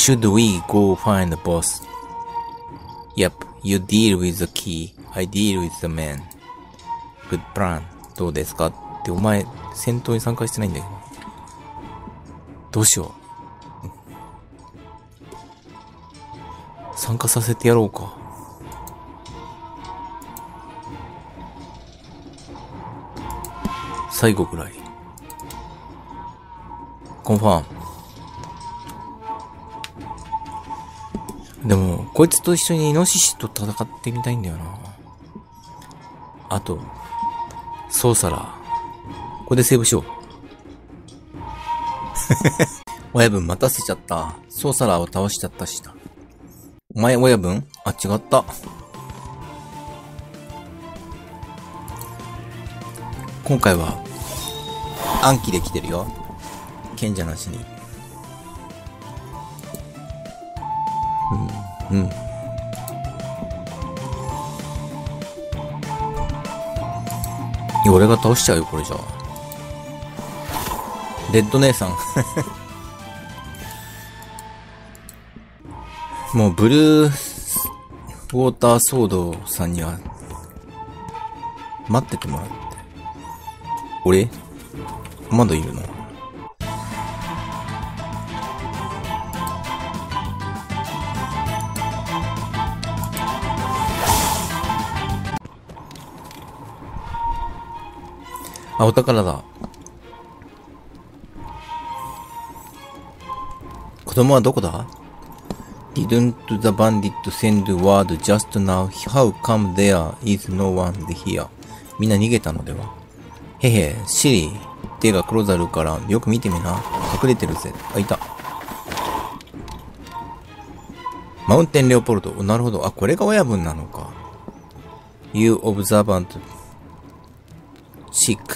Should we go find the boss? Yep, you deal with the key. I deal with the man. Good plan. どうですかってお前、戦闘に参加してないんだけど。どうしよう。参加させてやろうか。最後ぐらい。コンファーム。でも、こいつと一緒にイノシシと戦ってみたいんだよな。あと、ソーサラー。これでセーブしよう。親分待たせちゃった。ソーサラーを倒しちゃったしな。お前親分？あ、違った。今回は、暗記できてるよ。賢者なしに。いや、俺が倒しちゃうよ、これじゃあ。レッド姉さん。もう、ブルーウォーターソードさんには、待っててもらって。俺まだいるの？あ、お宝だ。子供はどこだ？ Didn't the bandit send word just now? How come there is no one here? みんな逃げたのでは？へへ、シリ、手が黒ザルからよく見てみな。隠れてるぜ。あ、いた。マウンテンレオポルト。なるほど。あ、これが親分なのか。You observant sick。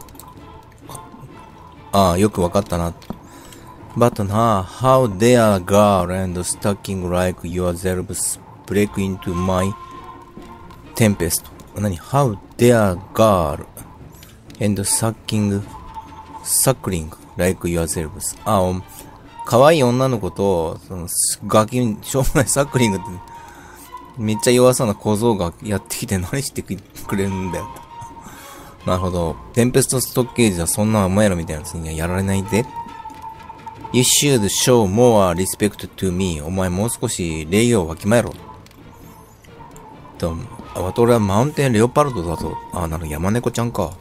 ああ、よくわかったな。But how dare girl and stacking like yourselves break into my tempest? 何 ?How dare girl and suckling like yourselves? あ、可愛い女の子と、ガキ、しょうもないサックリングって、めっちゃ弱そうな小僧がやってきて何してくれるんだよ。なるほど。テンペストストッケージはそんなお前らみたいなやつにはやられないぜ。You should show more respect to me. お前もう少し礼儀をわきまえろ。俺はマウンテンレオパルドだぞ。あ、なるほど。山猫ちゃんか。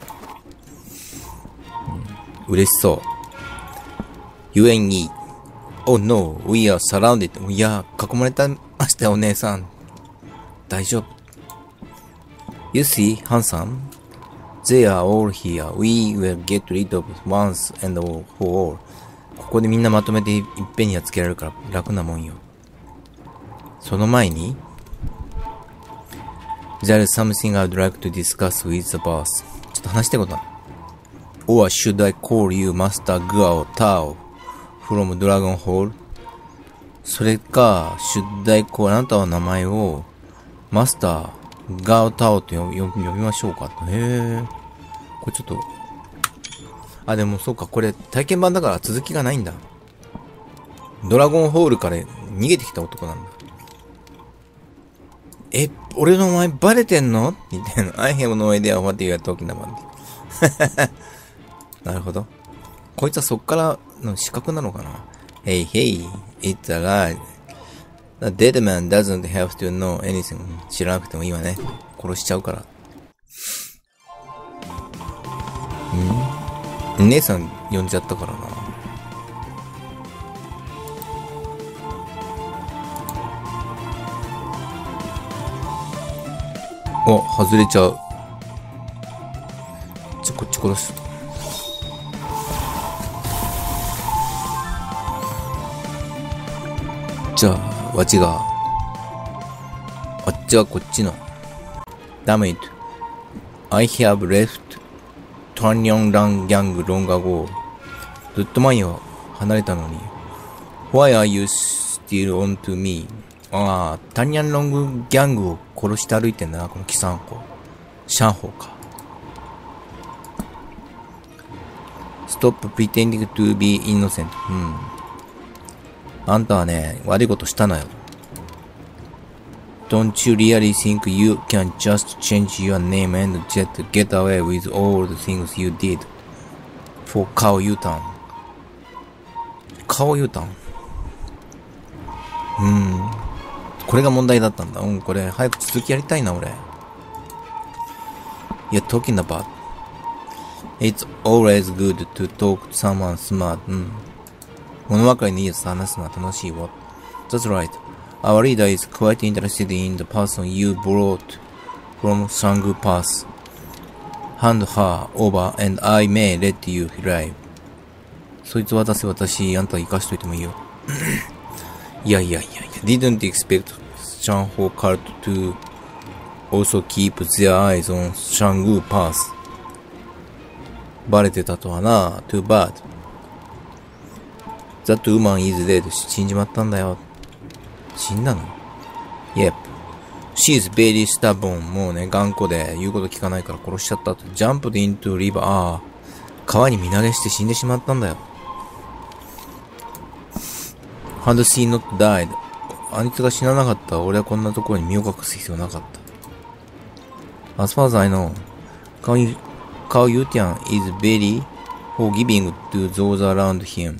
嬉しそう。ゆえに、Oh no, we are surrounded. いや、囲まれたましたよ、お姉さん。大丈夫。You see, handsome? They are all here. We will get rid of once and for all. ここでみんなまとめていっぺんにやっつけられるから楽なもんよ。その前に、There is something I'd like to discuss with the boss. ちょっと話したいことだ。Or should I call you Master Guao Tao from Dragon Hall? それか、should I call あなたの名前をマスターガオタオと呼びましょうか。へえ。これちょっと、あ、でもそうか、これ体験版だから続きがないんだ。ドラゴンホールから逃げてきた男なんだ。俺の名前バレてんのみたいな。I have no idea what you are talking about. なるほど。こいつはそっからの資格なのかな。Hey, hey, it's a lie.The dead man doesn't have to know anything. 知らなくてもいいわね。殺しちゃうから。姉さん呼んじゃったからな。お、外れちゃう。こっち殺す。じゃあ、わちが、あっちはこっちの。Damn it. I have left Tanyan Lang Gang long ago. ずっと前には離れたのに。Why are you still on to me? ああ、タニャンロングギャングを殺して歩いてんだな、このキサンコ。シャンホーか。Stop pretending to be innocent. あんたはね、悪いことしたのよ。Don't you really think you can just change your name and just get away with all the things you did for Kao Yutan? Kao Yutan? これが問題だったんだ。これ、早く続きやりたいな、俺。You're talking about. It's always good to talk to someone smart. 物分かりのいいやつと話すのは楽しいわ。That's right. Our leader is quite interested in the person you brought from Sangu Pass. Hand her over and I may let you live. そいつ渡せ私、あんた生かしといてもいいよ。いや。Didn't expect Chanho cult to also keep their eyes on Sangu Pass. バレてたとはな。Too bad. That woman is dead. 死んじまったんだよ。死んだの ?Yep. She's very stubborn. もうね、頑固で言うこと聞かないから殺しちゃったと。Jumped into river. 川に身投げして死んでしまったんだよ。Had she not died? あいつが死ななかったら俺はこんなところに身を隠す必要なかった。As far as I know, Kao Yutian is very forgiving to those around him.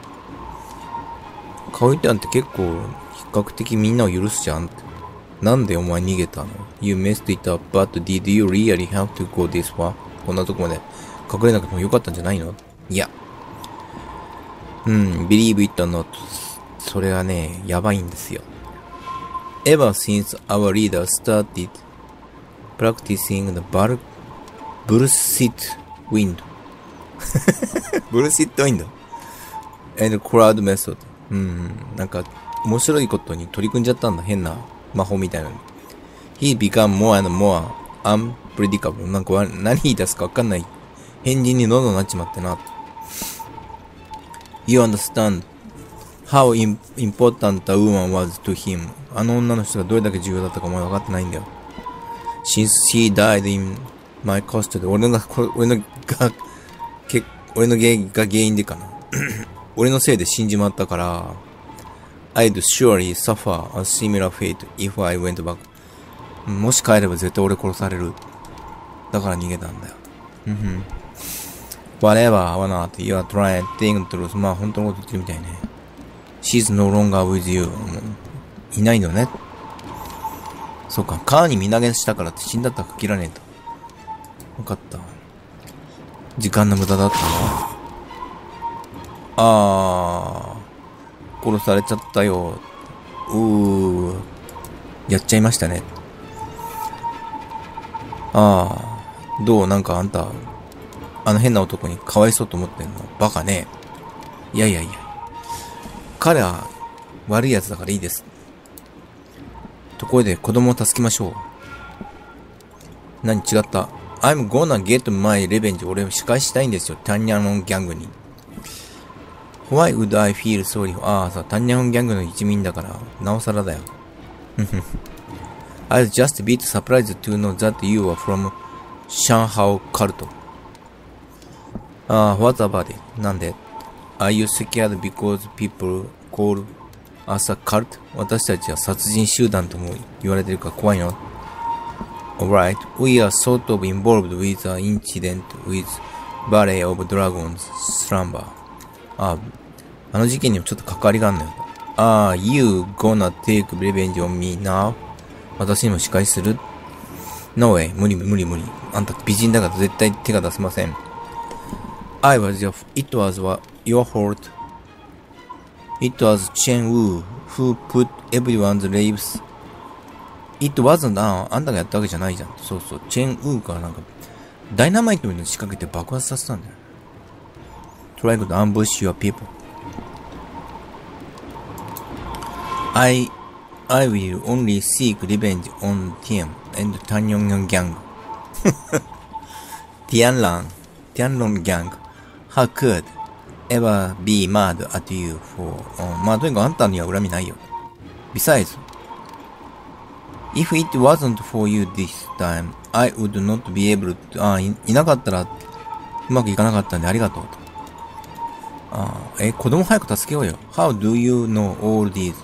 カオユティアンって結構比較的みんなを許すじゃんって。なんでお前逃げたの ?You messed it up, but did you really have to go this far? こんなとこまで隠れなくてもよかったんじゃないのいや。believe it or not. それはね、やばいんですよ。Ever since our leader started practicing the bullshit wind. bullshit wind and crowd method. なんか、面白いことに取り組んじゃったんだ。変な魔法みたいなの。He become more and more unpredictable. なんか何言い出すかわかんない変人にどんどんなっちまってな。You understand how important the woman was to him. あの女の人がどれだけ重要だったかお前分かってないんだよ。Since he died in my custody. 俺の原因でかな。俺のせいで死んじまったから、I'd surely suffer a similar fate if I went back. もし帰れば絶対俺殺される。だから逃げたんだよ。Whatever, or not, you are trying to think the truth. まあ本当のこと言ってるみたいね。She's no longer with you. いないのね。そうか、川に身投げしたからって死んだったら限らねえと。わかった。時間の無駄だったな。殺されちゃったよ。やっちゃいましたね。どうなんかあんた、あの変な男にかわいそうと思ってんのバカね。いや。彼は悪い奴だからいいです。ところで子供を助けましょう。何違った。I'm gonna get my revenge. 俺仕返したいんですよ。タンニャンギャングに。Why would I feel sorry? さ、タンニャンギャングの一員だから、なおさらだよ。I was just a bit surprised to know that you were from Shanhao cult. What about it? なんで Are you scared because people call us a cult? 私たちは殺人集団とも言われてるから怖いの Alright, we are sort of involved with an incident with Ballet of Dragons Slumber. あの事件にもちょっと関わりがあるのよ。You gonna take revenge on me now? 私にも仕返しする ?No way, 無理。あんた美人だから絶対手が出せません。it was your fault. It was Chen Wu who put everyone's lives.It wasn't あんたがやったわけじゃないじゃん。そう。チェンウーがなんか、ダイナマイトみたいに仕掛けて爆発させたんだよ。Try to ambush your people. I will only seek revenge on Tian and Tanyong gang. Tianlong gang. How could ever be mad at you for... まあとにかくあんたには恨みないよ。Besides,If it wasn't for you this time, I would not be able to...いなかったらうまくいかなかったんでありがとうと。 子供早く助けようよ。How do you know all these?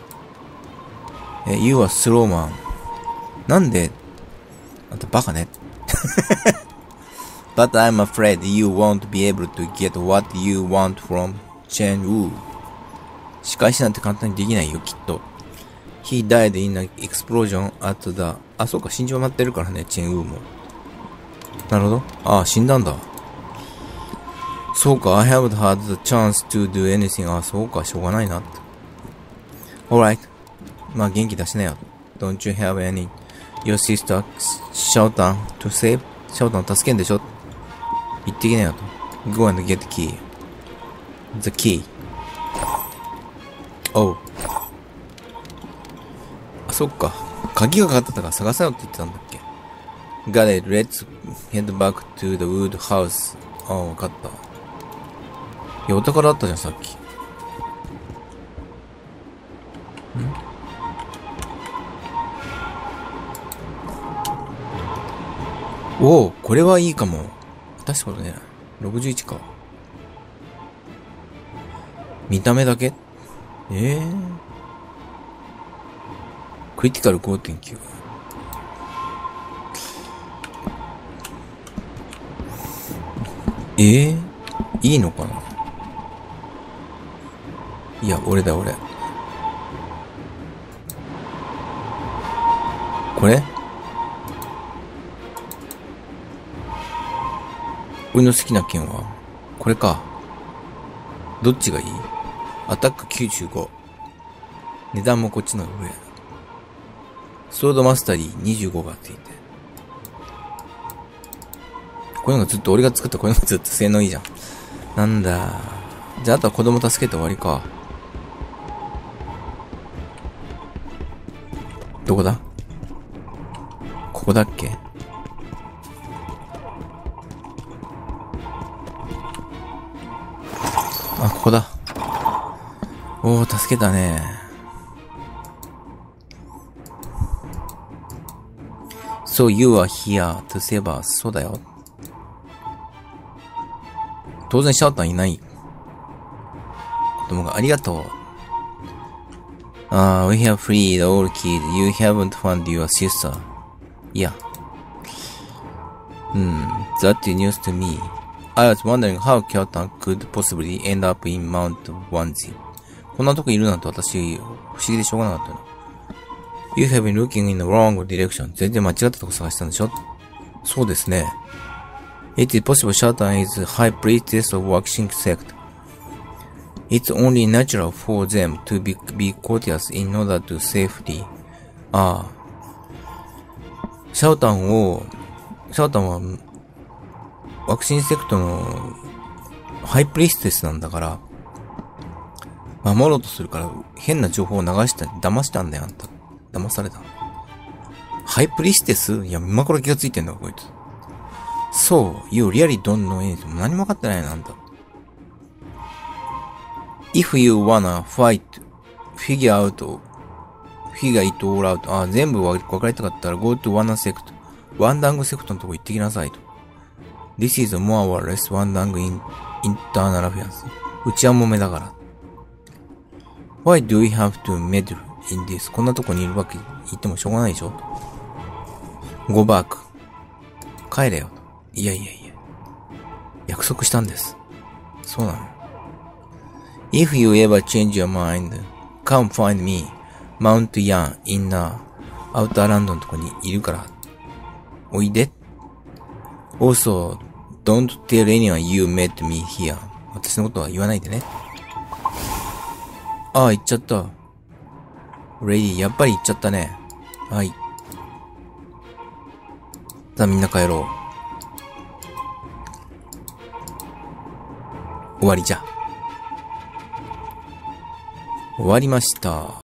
You are slow man. なんで、あんたバカね。But I'm afraid you won't be able to get what you want from Chen Wu. 仕返しなんて簡単にできないよ、きっと。He died in an explosion at the... そうか、死んじまってるからね、チェンウーも。なるほど。死んだんだ。そうか、I haven't had the chance to do anything. そうか、しょうがないなって。Alright. まあ、元気出しなよ。Don't you have any... Your sister, Xiaotan, to save? シャオタンを助けんでしょ？行ってきなよと。Go and get the key. The key. Oh. そっか。鍵がかかってたから探さよって言ってたんだっけ。Got it. Let's head back to the wood house. わかった。いや、お宝あったじゃん、さっき。これはいいかも。確かにね、61か。見た目だけ？クリティカル 5.9。いいのかな？いや、俺。これ？俺の好きな剣はこれか。どっちがいい？アタック95。値段もこっちの上。ソードマスタリー25がついて。こういうのがずっと、俺が作ったこういうのがずっと性能いいじゃん。なんだ。じゃあ、あとは子供助けて終わりか。どこだ？ここだっけ？ここだ。助けたね。So you are here to save us. そうだよ。当然シャオタンいない。子供がありがとう。We have freed all kids. You haven't found your sister. Yeah. That's news to me.I was wondering how Kyotan could possibly end up in Mount Wanzi. こんなとこいるなんて私、不思議でしょうがなかったな。You have been looking in the wrong direction. 全然間違ったとこ探したんでしょ？そうですね。It is possible Kyotan is high priestess of Waxing sect. It's only natural for them to be courteous in order to safety. シャオタンは、ワクチンセクトのハイプリステスなんだから、守ろうとするから変な情報を流した、騙したんだよ、あんた。騙された。ハイプリステス？いや、今から気がついてんだ、こいつ。そう、you really don't know anything. 何も分かってないな、あんた。If you wanna fight, figure it all out. 全部分かりたかったら go to one sect. ワンダングセクトのとこ行ってきなさいと。This is more or less one dang in internal affairs. うちはもめだから。Why do we have to meddle in this? こんなとこにいるわけ言ってもしょうがないでしょ。Go back. 帰れよ。いや。約束したんです。そうなの。If you ever change your mind, come find me. Mount Yan in Outer London のとこにいるから。おいで。Also, don't tell anyone you met me here. 私のことは言わないでね。行っちゃった。レディ、やっぱり行っちゃったね。はい。さあみんな帰ろう。終わりじゃ。終わりました。